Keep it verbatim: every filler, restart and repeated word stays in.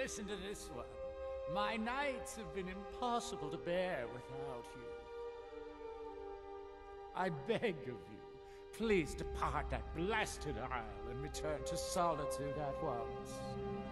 listen to this one. My nights have been impossible to bear without you. I beg of you, please depart that blasted isle and return to solitude at once.